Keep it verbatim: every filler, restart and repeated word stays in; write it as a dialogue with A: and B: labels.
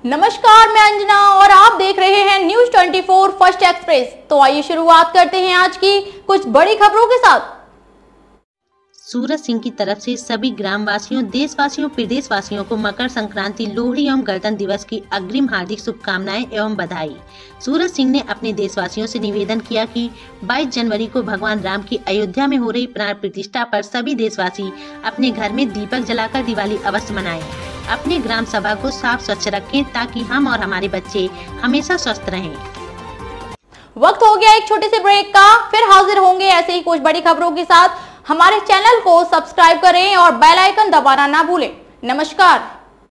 A: नमस्कार, मैं अंजना और आप देख रहे हैं न्यूज चौबीस फर्स्ट एक्सप्रेस। तो आइए शुरुआत करते हैं आज की कुछ बड़ी खबरों के साथ।
B: सूरज सिंह की तरफ से सभी ग्रामवासियों, देशवासियों, प्रदेशवासियों को मकर संक्रांति, लोहड़ी एवं गणतंत्र दिवस की अग्रिम हार्दिक शुभकामनाएं एवं बधाई। सूरज सिंह ने अपने देशवासियों से निवेदन किया कि बाईस जनवरी को भगवान राम की अयोध्या में हो रही प्राण प्रतिष्ठा पर सभी देशवासी अपने घर में दीपक जलाकर दिवाली अवश्य मनाएं। अपने ग्राम सभा को साफ स्वच्छ रखें ताकि हम और हमारे बच्चे हमेशा स्वस्थ रहें।
A: वक्त हो गया एक छोटे से ब्रेक का, फिर हाजिर होंगे ऐसे ही कुछ बड़ी खबरों के साथ। हमारे चैनल को सब्सक्राइब करें और बेल आइकन दबाना ना भूलें। नमस्कार।